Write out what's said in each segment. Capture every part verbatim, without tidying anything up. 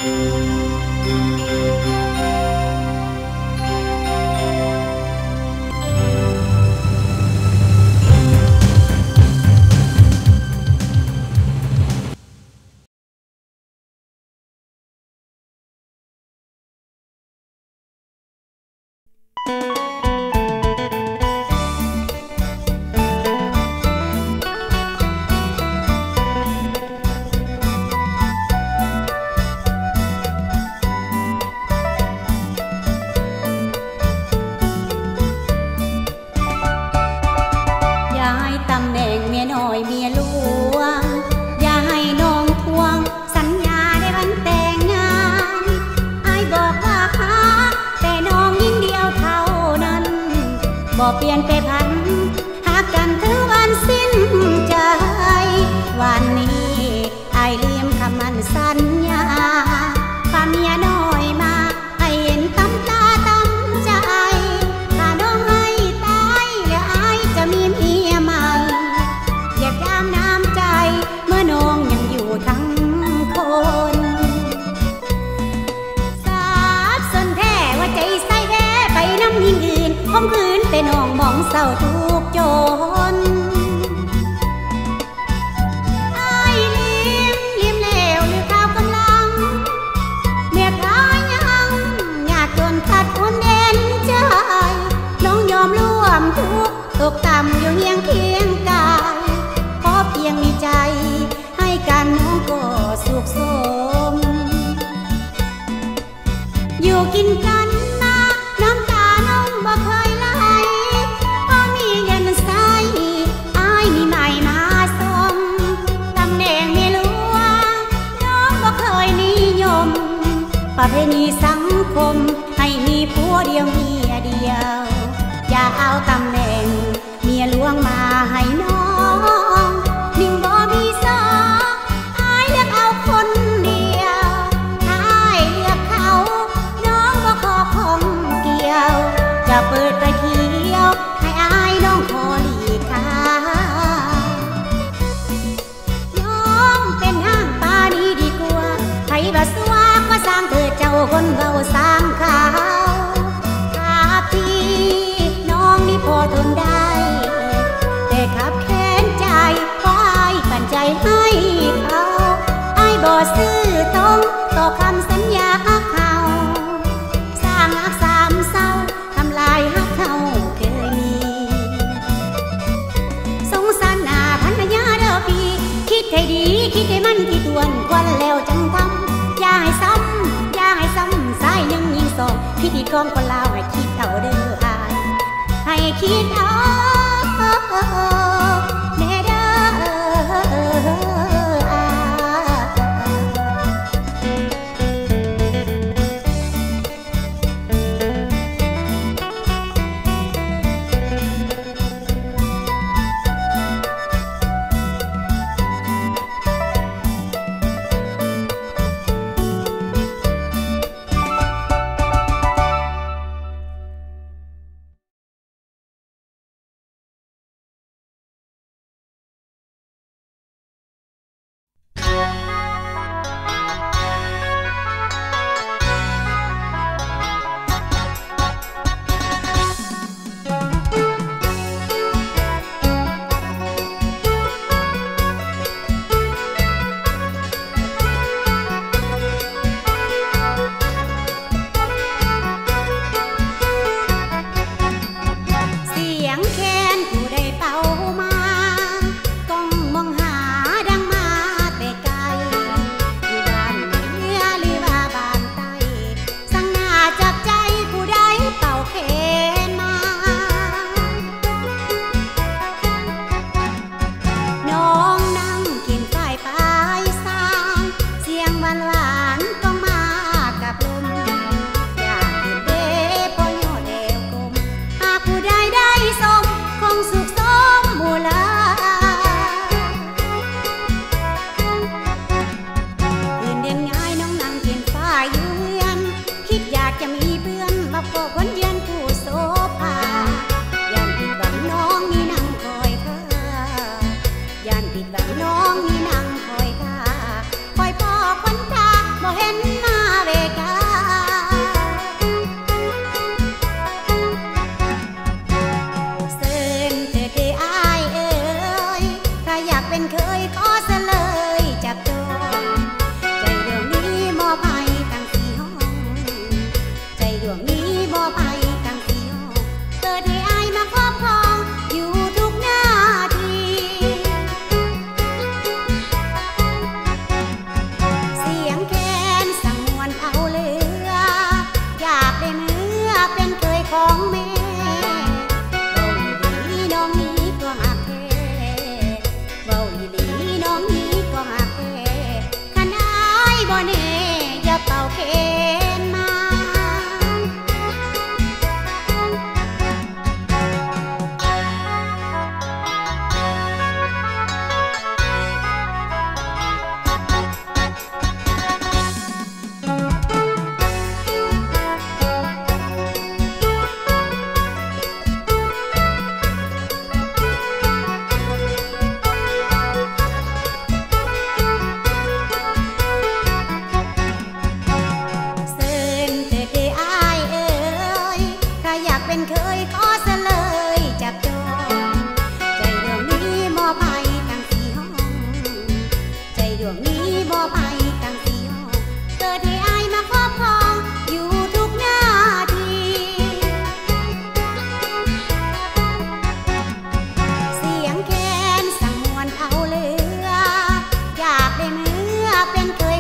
บ่เปลี่ยนไปพันหากกันถึงวันสิ้นใจวันนี้ไอ้ลืมคำมั่นสัญญาพาเมียน้อยมาให้เห็นตำตาตำใจถ้าน้องให้ตายแล้วไอ้จะมีเมียใหม่อยากยามน้ำใจเมื่อน้องยังอยู่ทั้งคนสาบสนแท้ว่าใจใส่แท้ไปน้ำยิ่งอื่นคมคืนแต่น้องมองเศร้าทุกโจรไอ้ลิ้มลิ้มแล้วหรือข้าวกำลังเมียขายยังอยากจนขัดคนเด่นใจน้องยอมร่วมทุกข์ตกต่ำอยู่เฮียงเคียงกายขอเพียงมีใจให้กันน้องก็สุขสมอยู่กินกันนะน้ำตาน้องบ่เคยไหลพอมีเงินใส่อ้ายมีใหม่มาสมตำแหน่งเมียหลวงน้องบ่เคยนิยมประเพณีสังคมให้มีผัวเดียวเมียเดียวอย่าเอาตำแหน่งเมียหลวงมาให้น้องนิ่งบ่มีสองอ้ายเลือกเอาคนเดียวถ้าอ้ายเลือกเขาน้องบ่ขอคงเกี่ยวจะเปิดไปเที่ยวให้อายน้องขอหลีกทางน้องเป็นห้างปานี้ดีกว่าไผว่าสวาก็สร้างเธอเจ้าคนเบาสร้างเขาถ้าพี่น้องนี่พอทนได้แต่ขับแค้นใจขออายปั่นใจให้เขาอายบ่ซื่อตรงต่อคำสัญญาเขาสร้างรักสามเศร้าทำลายฮักเขาเคยมีสงสารหน้าพันยาเด้อพี่คิดให้ดีคิดให้มันที่ตวนควันแล้วจังทำอย่าให้ซ้ำอย่าให้ซ้ำสายหนึ่งยิงสองพิธีกรคนลาวให้คิดเอาเด้ออายให้คิดเอาแน่เด้อ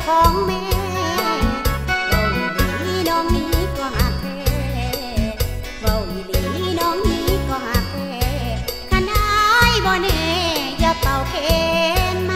ของแม่เว้าอีหลีน้องนี้ก็หักแท้เว้าอีหลีน้องนี้ก็หักแท้คันอายบ่แน่อย่าเป่าเคนมา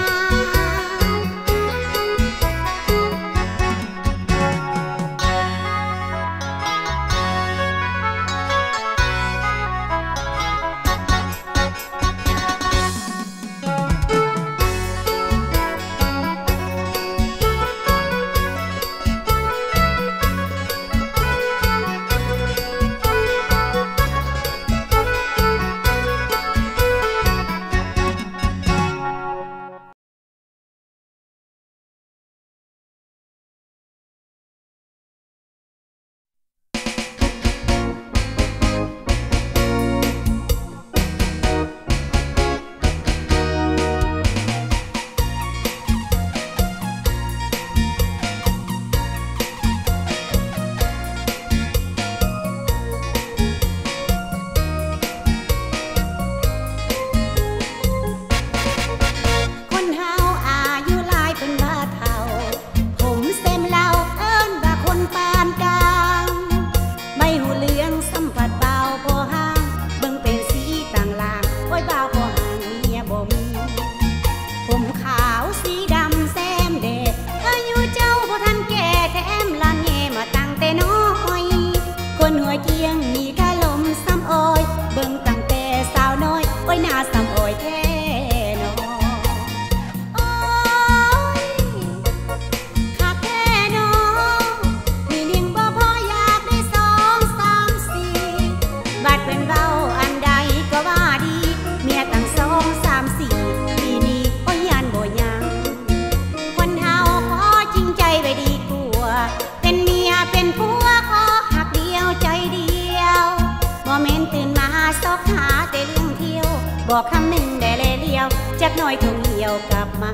บอกคำหนึ่งได้เลยเลี้ยวจักหน่อยคงเหี่ยวกลับมา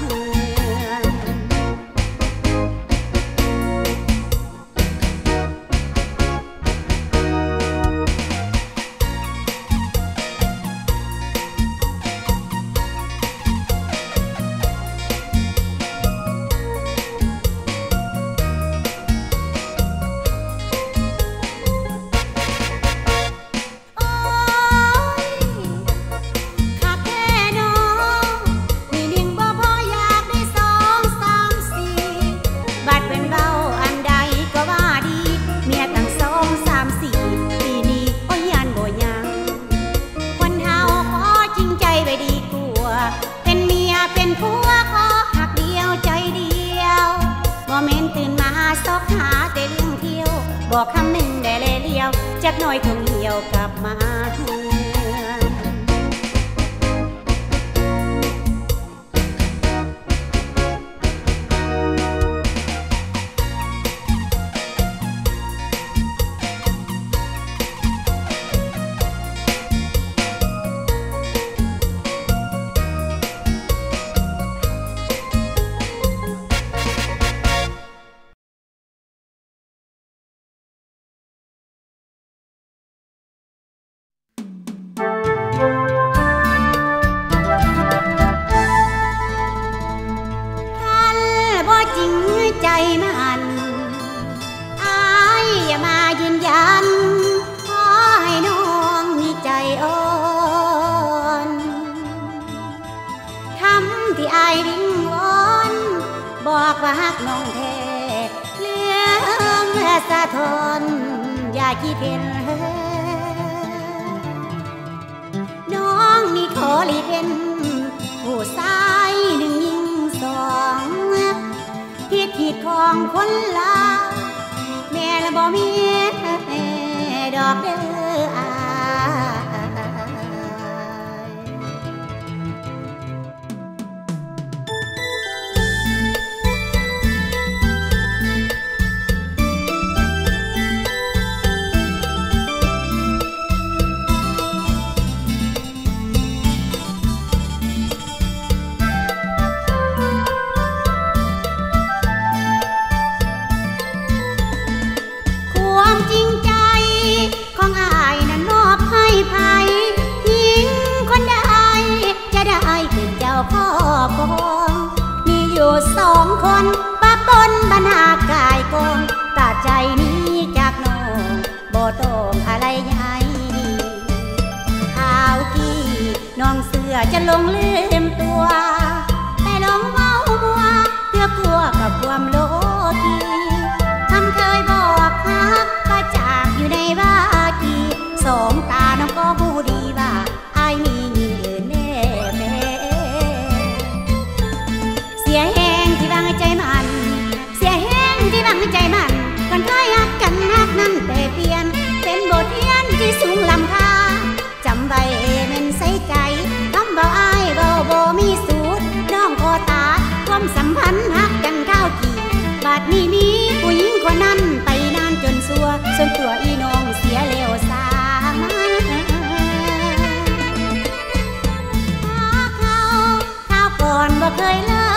บอกคำหนึ่งได้เลยเลี้ยวจักหน่อยคงเหี่ยวกลับมาบอกว่าฮักน้องแท้เรื่องสะทนอย่าคิดเห็นน้องนี่ขอหลีกเล่นผู้ชายหนึ่งยิงสองผิดผิดของคนลาวแม่ละบ่มีดอกเด้ออาความจริงใจของอายนั้นคือใจมันก่อนเคยฮักกันฮักนั้นแต่เปลี่ยนเป็นบทเรียนที่สูงล้ำค่าจำไว้เม่นใส่ใจคำเบาอ้ายเบาโบมีสูตรน้องขอตาความสัมพันธ์ฮักกันข้าวกี่บาดนี้มีผู้หญิงคนนั้นไปนานจนสัวส่วนตัวอีน้องเสียเลวสาข้าวข้าวก่อนบ่เคยเลิ